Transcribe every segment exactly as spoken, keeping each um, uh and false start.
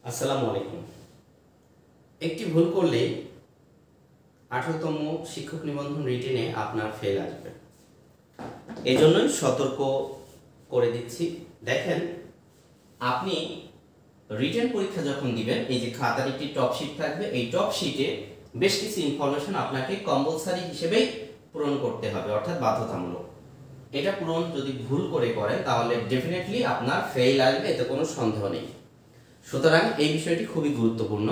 আসসালামু আলাইকুম। একটি ভুল করলে আঠারোতম শিক্ষক নিবন্ধন রিটেনে আপনার ফেল আসবে। এজন্যই সতর্ক করে দিচ্ছি। দেখেন, আপনি রিটেন পরীক্ষা যখন দিবেন, এই যে খাতার একটি টপ শিট থাকবে, এই টপ শিটে বেশ কিছু ইনফরমেশন আপনাকে কম্পালসারি হিসেবেই পূরণ করতে হবে, অর্থাৎ বাধ্যতামূলক। এটা পূরণ যদি ভুল করে করেন তাহলে ডেফিনেটলি আপনার ফেল আসবে, এতে কোনো সন্দেহ নেই। সুতরাং এই বিষয়টি খুবই গুরুত্বপূর্ণ।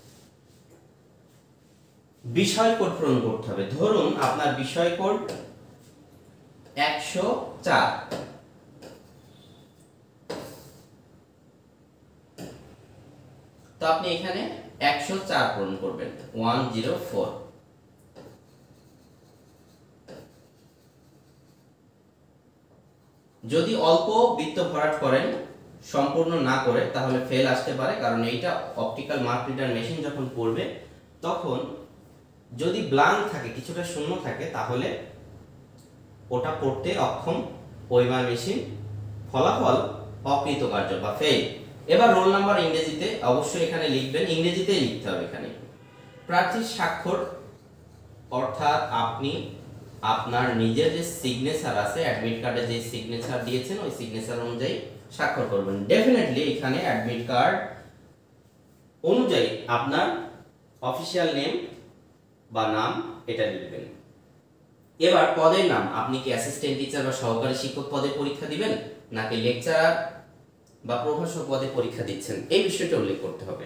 বিষয় কোড পূরণ করতে হবে। ধরুন আপনার বিষয় কোড একশো চার, তো আপনি এখানে একশো চার পূরণ করবেন, ওয়ান জিরো ফোর। যদি অল্প বৃত্ত ভরাট করেন, সম্পূর্ণ না করে, তাহলে ফেল আসতে পারে। কারণ এইটা অপটিক্যাল মার্ক রিডার মেশিন যখন পড়বে, তখন যদি ব্ল্যাঙ্ক থাকে, কিছুটা শূন্য থাকে, তাহলে ওটা পড়তে অক্ষম ওয়েমার মেশিন, ফলাফল অকৃতকার্য বা ফেল। এবার রোল নাম্বার ইংরেজিতে অবশ্যই এখানে লিখবেন, ইংরেজিতেই লিখতে হবে। এখানে প্রার্থীর স্বাক্ষর, অর্থাৎ আপনি আপনার নিজের যে সিগনেচার আছে, অ্যাডমিট কার্ডে যে সিগনেচার দিয়েছেন, ওই সিগনেচার অনুযায়ী স্বাক্ষর করবেন। ডেফিনেটলি এখানে অ্যাডমিট কার্ড অনুযায়ী আপনার অফিসিয়াল নেম বা নাম এটা লিখবেন। এবার পদের নাম, আপনি কি অ্যাসিস্ট্যান্ট টিচার বা সহকারী শিক্ষক পদে পরীক্ষা দিবেন, নাকি লেকচারার বা প্রভাষক পদে পরীক্ষা দিচ্ছেন, এই বিষয়টা উল্লেখ করতে হবে।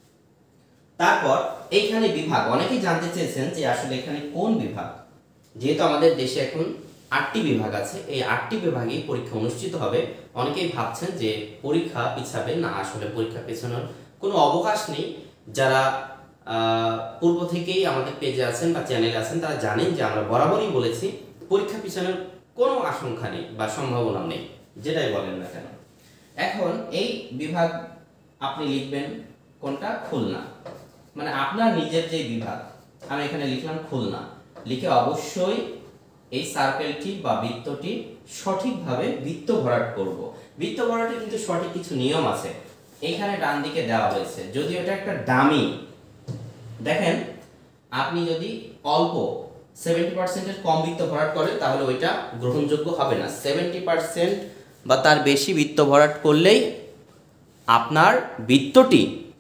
তারপর এইখানে বিভাগ, অনেকেই জানতে চেয়েছেন যে আসলে এখানে কোন বিভাগ। যেহেতু আমাদের দেশে এখন আটটি বিভাগ আছে, এই আটটি বিভাগেই পরীক্ষা অনুষ্ঠিত হবে। অনেকেই ভাবছেন যে পরীক্ষা পিছাবে, না, আসলে পরীক্ষা পেছানোর কোনো অবকাশ নেই। যারা পূর্ব থেকেই আমাদের পেজে আছেন বা চ্যানেলে আছেন, তারা জানেন যে আমরা বরাবরই বলেছি পরীক্ষা পিছানোর কোনো আশঙ্কা নেই বা সম্ভাবনা নেই, যেটাই বলেন না কেন। এখন এই বিভাগ আপনি লিখবেন কোনটা, খুলনা, মানে আপনার নিজের যে বিভাগ। আমি এখানে লিখলাম খুলনা, লিখে অবশ্যই এই সার্কেলটি বা বৃত্তটি সঠিকভাবে বৃত্ত ভরাট করব। বৃত্ত ভরাটে কিন্তু সঠিক কিছু নিয়ম আছে, এইখানে ডান দিকে দেওয়া হয়েছে। যদি এটা একটা ডামি, দেখেন, আপনি যদি অল্প সেভেন্টি পার্সেন্টের কম বৃত্ত ভরাট করেন, তাহলে ওইটা গ্রহণযোগ্য হবে না। সেভেন্টি পার্সেন্ট বা তার বেশি বৃত্ত ভরাট করলেই আপনার বৃত্তটি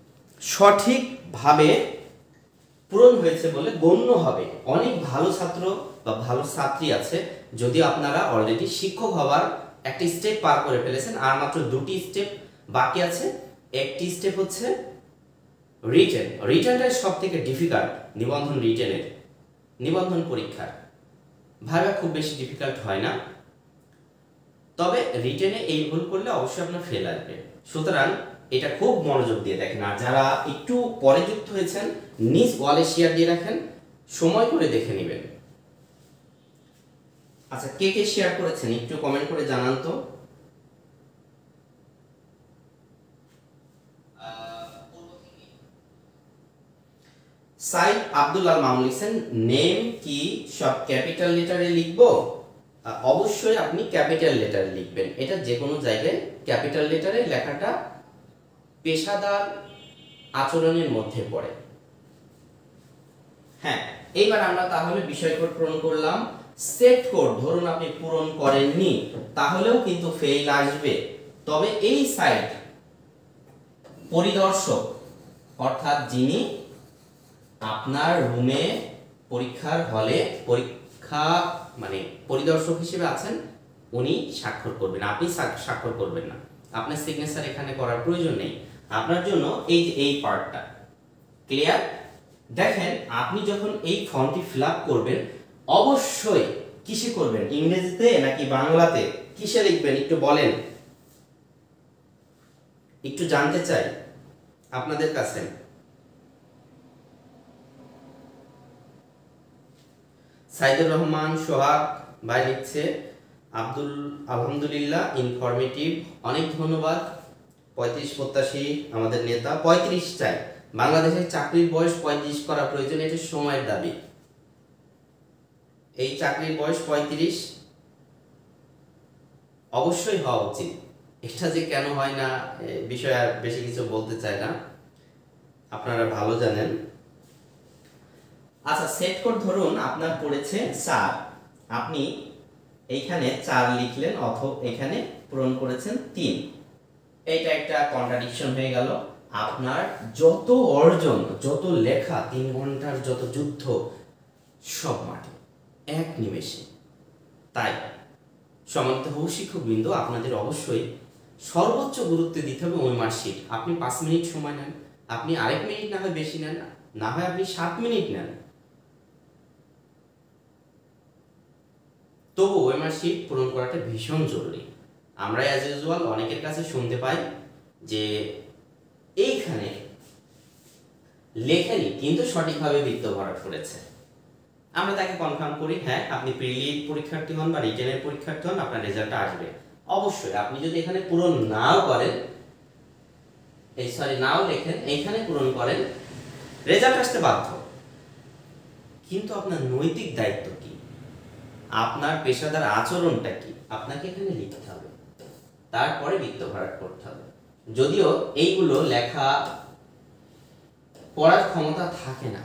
সঠিকভাবে পূরণ হয়েছে বলে গণ্য হবে। অনেক ভালো ছাত্র বা ভালো ছাত্রী আছে, যদি আপনারা অলরেডি শিক্ষক হওয়ার একটি স্টেপ পার করে ফেলেছেন, আর মাত্র দুটি স্টেপ বাকি আছে। একটি স্টেপ হচ্ছে রিটেন। রিটেনটাই সব থেকে ডিফিকাল্ট নিবন্ধন রিটেনের, নিবন্ধন পরীক্ষার ভাইবা খুব বেশি ডিফিকাল্ট হয় না, তবে রিটেনে এই ভুল করলে অবশ্যই আপনার ফেল আসবে। সুতরাং এটা খুব মনোযোগ দিয়ে দেখেন। আর যারা একটু পরে যুক্ত হয়েছেন, নিজ ওয়ালে শেয়ার দিয়ে রাখেন, সময় করে দেখে নেবেন। আচ্ছা, কে কে শেয়ার করেছেন একটু কমেন্ট করে জানান তো। সাইদ আব্দুল আল মামুন লিখছেন, নেম কি সব ক্যাপিটাল লেটারে লিখবো? অবশ্যই আপনি ক্যাপিটাল লেটারে লিখবেন। এটা যে কোনো জায়গায় ক্যাপিটাল লেটারে লেখাটা পেশাদার আচরণের মধ্যে পড়ে। হ্যাঁ, এইবার আমরা তাহলে বিষয় কোড পূরণ করলাম। সেট কোড ধরুন আপনি পূরণ করেননি, তাহলেও কিন্তু ফেল আসবে। তবে এই সাইট পরিদর্শক, অর্থাৎ যিনি আপনার রুমে পরীক্ষার হলে পরীক্ষা মানে পরিদর্শক হিসেবে আছেন, উনি স্বাক্ষর করবেন, আপনি স্বাক্ষর করবেন না। আপনার সিগনেচার এখানে করার প্রয়োজন নেই। আপনার জন্য এই যে এই পার্টটা ক্লিয়ার। দেখেন, আপনি যখন এই ফর্মটি ফিল আপ করবেন, অবশ্যই কিসে করবেন, ইংরেজিতে নাকি বাংলাতে, কিসে লিখবেন একটু বলেন, একটু জানতে চাই আপনাদের কাছে। সাইদুর রহমান সোহাগ ভাই লিখছে, আব্দুল আলহামদুলিল্লাহ ইনফরমেটিভ, অনেক ধন্যবাদ। পঁয়ত্রিশ প্রত্যাশী আমাদের নেতা, পঁয়ত্রিশ চাই। বাংলাদেশের চাকরির বয়স পঁয়ত্রিশ করা প্রয়োজন, এটি সময়ের দাবি। এই চাকরির বয়স পঁয়ত্রিশ অবশ্যই হওয়া উচিত। এটা যে কেন হয় না বিষয়ে আর বেশি কিছু বলতে চাই না। আপনারা ভালো জানেন। আচ্ছা, সেট কোড ধরুন আপনার পড়েছে চার, আপনি এইখানে চার লিখলেন অথবা এখানে পূরণ করেছেন তিন। এইটা একটা কন্ট্রাডিকশন হয়ে গেল। আপনার যত অর্জন, যত লেখা, তিন ঘন্টার যত যুদ্ধ সব মাঠে এক নিমেষে। তাই সম্মানিত হবু শিক্ষকবৃন্দ, আপনাদের অবশ্যই সর্বোচ্চ গুরুত্ব দিতে হবে ওই মার্কশিট। আপনি পাঁচ মিনিট সময় নেন, আপনি আরেক মিনিট না হয় বেশি নেন, না হয় আপনি সাত মিনিট নেন, তবু ওই মার্কশিট পূরণ করাটা ভীষণ জরুরি। আমরা অ্যাজ ইউজুয়াল অনেকের কাছে শুনতে পাই যে এইখানে লেখেনি কিন্তু সঠিকভাবে বৃত্ত ভরাট করেছে। আমরা তাকে কনফার্ম করি, হ্যাঁ আপনি প্রিলির পরীক্ষার্থী হন বা রিটেনের পরীক্ষার্থী হন, আপনার রেজাল্টটা আসবে অবশ্যই। আপনি যদি এখানে পূরণ নাও করেন, এই সরি নাও লেখেন, এইখানে পূরণ করেন, রেজাল্ট আসতে বাধ্য। কিন্তু আপনার নৈতিক দায়িত্ব কি, আপনার পেশাদার আচরণটা কি, আপনাকে এখানে লিখতে হবে, তারপরে বৃত্ত ভরাট করতে হবে। যদিও এইগুলো লেখা পড়ার ক্ষমতা থাকে না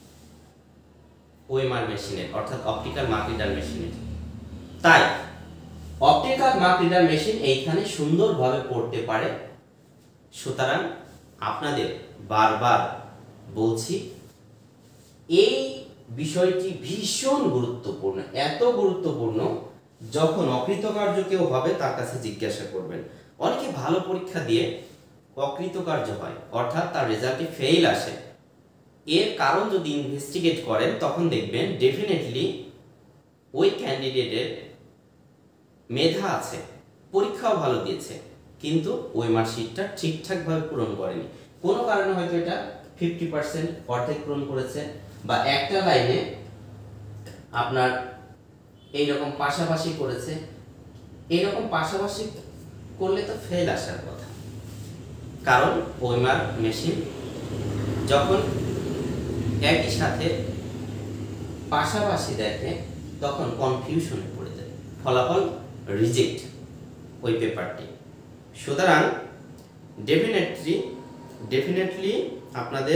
ওএমআর মেশিনের, অর্থাৎ অপটিক্যাল মার্ক রিডার মেশিনের। তাই অপটিক্যাল মার্ক রিডার মেশিন এইখানে সুন্দরভাবে পড়তে পারে। সুতরাং আপনাদের বারবার বলছি, এই বিষয়টি ভীষণ গুরুত্বপূর্ণ, এত গুরুত্বপূর্ণ যখন অকৃতকার্য কেউ হবে তার কাছে জিজ্ঞাসা করবেন। অনেকে ভালো পরীক্ষা দিয়ে অকৃতকার্য হয়, অর্থাৎ তার রেজাল্টে ফেল আসে। এর কারণ যদি ইনভেস্টিগেট করেন তখন দেখবেন ডেফিনেটলি ওই ক্যান্ডিডেটের মেধা আছে, পরীক্ষাও ভালো দিয়েছে, কিন্তু ওই মার্কশিটটা ঠিকঠাকভাবে পূরণ করেনি। কোনো কারণে হয়তো এটা ফিফটি পার্সেন্ট অর্ধেক পূরণ করেছে, বা একটা লাইনে আপনার এইরকম পাশাপাশি করেছে। এইরকম পাশাপাশি করলে তো ফেল আসার কথা, কারণ ওএমআর মেশিন যখন একই সাথে পাশাপাশি দেখে তখন কনফিউশনে পড়ে যায়, ফলাফল রিজেক্ট ওই পেপারটি। সুতরাং ডেফিনেটলি ডেফিনেটলি আপনাদের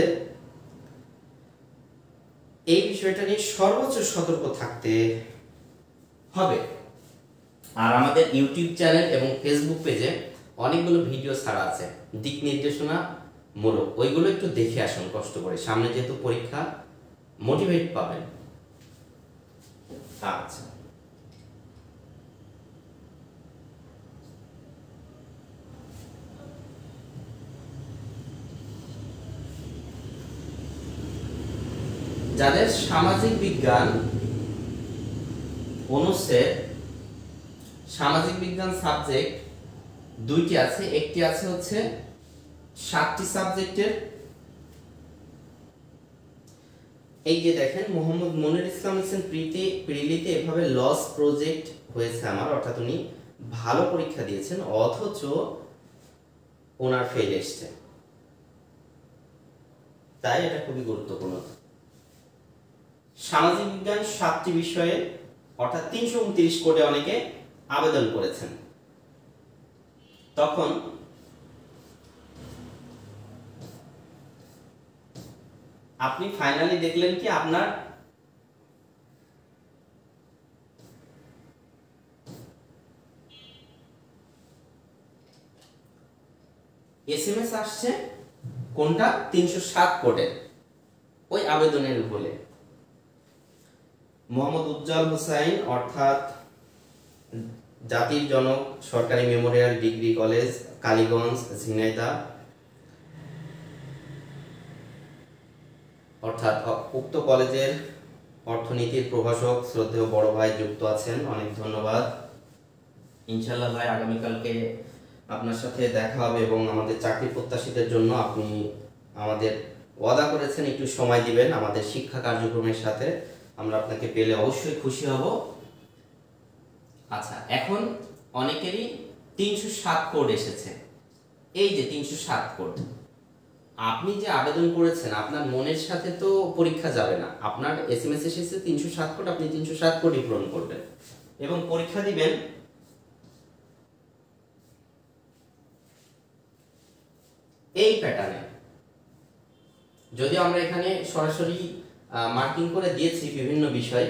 এই বিষয়টা নিয়ে সর্বোচ্চ সতর্ক থাকতে হবে। আর আমাদের ইউটিউব চ্যানেল এবং ফেসবুক পেজে অনেকগুলো ভিডিও ছাড়া আছে দিক নির্দেশনা মূলক, ওইগুলো একটু দেখে আসুন কষ্ট করে, সামনে যেহেতু পরীক্ষা, মোটিভেট পাবেন। আচ্ছা, যাদের সামাজিক বিজ্ঞান অনুচ্ছেদ, সামাজিক বিজ্ঞান সাবজেক্ট দুইটি আছে, একটি আছে হচ্ছে সাতটি সাবজেক্টের, এই যে দেখেন মোহাম্মদ মনির ইসলাম লিখছেন প্রিতে প্রিলিতে এভাবে লস প্রজেক্ট হয়েছে আমার, অর্থাৎ উনি ভালো পরীক্ষা দিয়েছেন অথচ ওনার ফেল এসছে। তাই এটা খুবই গুরুত্বপূর্ণ। সামাজিক বিজ্ঞান সাতটি বিষয়ে অর্থাৎ তিনশো উনত্রিশ কোডে অনেকে আবেদন করেছেন, তখন আপনি ফাইনালি দেখলেন কি আপনার এসএমএস আসছে কোনটা তিনশো সাত কোডের ওই আবেদনের বলে। মোহাম্মদ উজ্জ্বল হোসাইন অর্থাৎ জাতির জনক সরকারি memorial degree college Kaliganj Jhenaidah, অর্থাৎ উক্ত কলেজের অর্থনীতির প্রভাষক শ্রদ্ধেয় বড় ভাই যুক্ত আছেন, অনেক ধন্যবাদ। ইনশাআল্লাহ ভাই আগামীকালকে আপনার সাথে দেখা হবে এবং আমাদের চাকরি প্রত্যাশীদের জন্য আপনি আমাদের ওয়াদা করেছেন একটু সময় দিবেন আমাদের শিক্ষা কার্যক্রমের সাথে, আমরা আপনাকে পেলে অবশ্যই খুশি হব। আচ্ছা, এখন অনেকেরই তিনশো সাত কোড এসেছে, এই যে তিনশো সাত কোড আপনি যে আবেদন করেছেন আপনার মনের সাথে তো পরীক্ষা যাবে না, আপনার এসএমএস এসেছে তিনশো সাত কোড, আপনি তিনশো সাত কোডই পূরণ করবেন এবং পরীক্ষা দিবেন এই প্যাটার্নে। যদিও আমরা এখানে সরাসরি মার্কিং করে দিয়েছি বিভিন্ন বিষয়,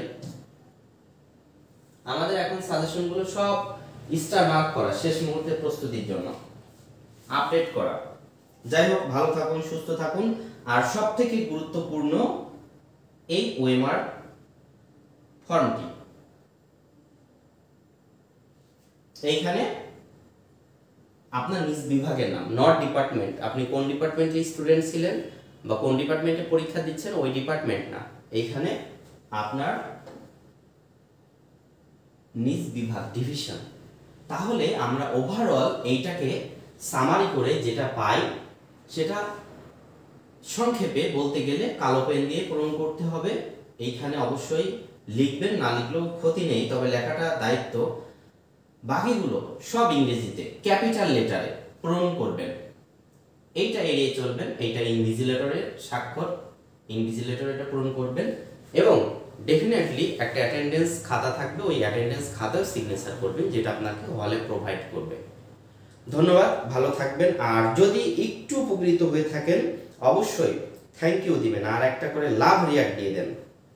আমাদের এখন সাজেশনগুলো সব স্টার মার্ক করা, শেষ মুহূর্তে প্রস্তুতির জন্য আপডেট করা। যাই হোক, ভালো থাকুন, সুস্থ থাকুন। আর সব থেকে গুরুত্বপূর্ণ এই ওএমআর ফর্মটি, এইখানে আপনার নিজ বিভাগের নাম, নট ডিপার্টমেন্ট, আপনি কোন ডিপার্টমেন্টে স্টুডেন্ট ছিলেন বা কোন ডিপার্টমেন্টে পরীক্ষা দিচ্ছেন ওই ডিপার্টমেন্ট না, এইখানে আপনার নিজ বিভাগ, ডিভিশন। তাহলে আমরা ওভারঅল এইটাকে সামারি করে যেটা পাই সেটা সংক্ষেপে বলতে গেলে কালো পেন দিয়ে পূরণ করতে হবে। এইখানে অবশ্যই লিখবেন, না লিখলেও ক্ষতি নেই, তবে লেখাটা দায়িত্ব। বাকিগুলো সব ইংরেজিতে ক্যাপিটাল লেটারে পূরণ করবেন, এইটা এড়িয়ে চলবেন। এইটা ইনভিজিলেটরের স্বাক্ষর, ইনভিজিলেটর এটা পূরণ করবেন। এবং ডেফিনেটলি একটা অ্যাটেন্ডেন্স খাতা থাকবে, ওই অ্যাটেন্ডেন্স খাতাও সিগনেচার করবেন, যেটা আপনাকে হলে প্রোভাইড করবে। ধন্যবাদ, ভালো থাকবেন। আর যদি একটু উপকৃত হয়ে থাকেন অবশ্যই থ্যাংক ইউ দিবেন, আর একটা করে লাভ রিয়াক্ট দিয়ে দেন।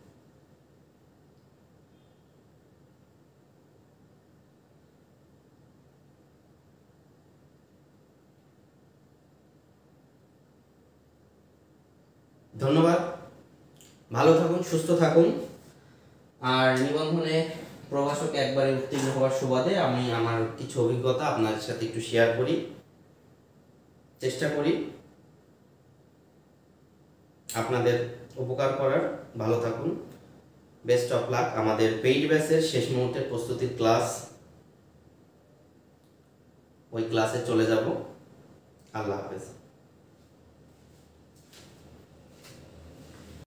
ধন্যবাদ, ভালো থাকুন, সুস্থ থাকুন। আর নিবন্ধনে প্রভাষক একবারে উত্তীর্ণ হওয়ার সুবাদে আমি আমার কিছু অভিজ্ঞতা আপনাদের সাথে একটু শেয়ার করি, চেষ্টা করি আপনাদের উপকার করার। ভালো থাকুন, বেস্ট অফ লাক। আমাদের পেইড ব্যাচের শেষ মুহূর্তের প্রস্তুতির ক্লাস, ওই ক্লাসে চলে যাব। আল্লাহ হাফেজ।